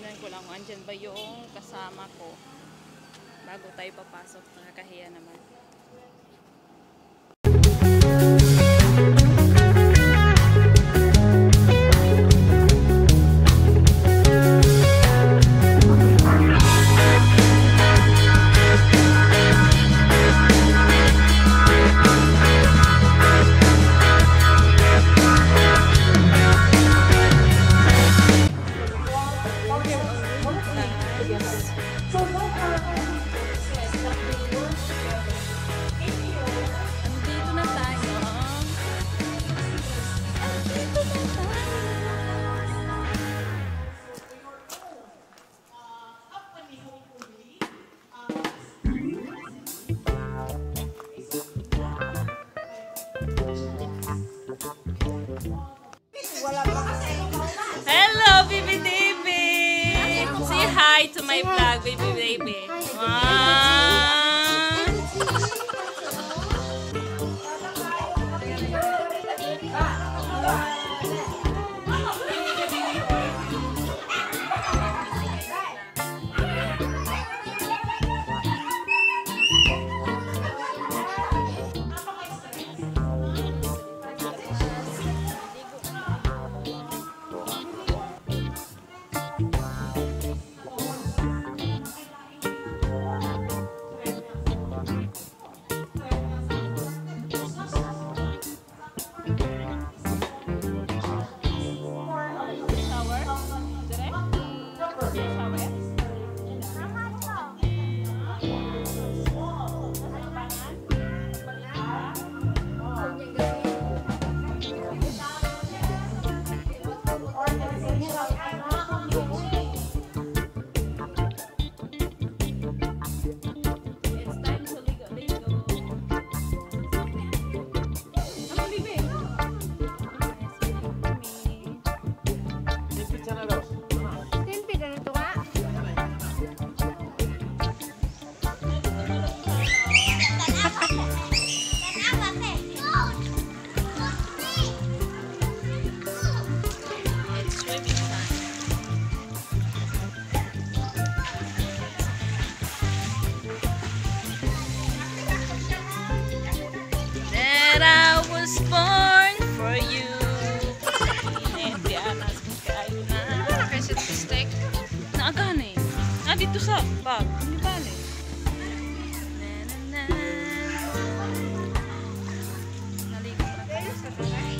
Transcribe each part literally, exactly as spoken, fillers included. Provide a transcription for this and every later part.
Titignan ko lang kung andyan ba yung kasama ko bago tayo papasok. Nakakahiya naman. Hello, baby baby! Say hi to my vlog, baby baby. Wow. Born for you. Hindi anas mo kayo na. Kasi ito steak. Naagan eh. Ah, dito sa bag. Hindi ba eh? Naligo na kayo sa tunay.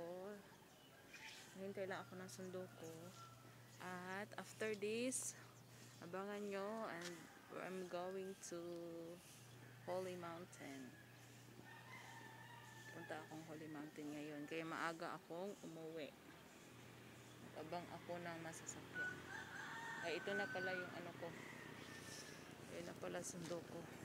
ako. Hintay lang ako ng sundo ko. At after this, abangan nyo, and I'm going to Holy Mountain. Punta akong Holy Mountain ngayon. Kaya maaga akong umuwi. Abang ako ng masasakyan. Ay, ito na pala yung ano ko. Ayun na pala sundo ko.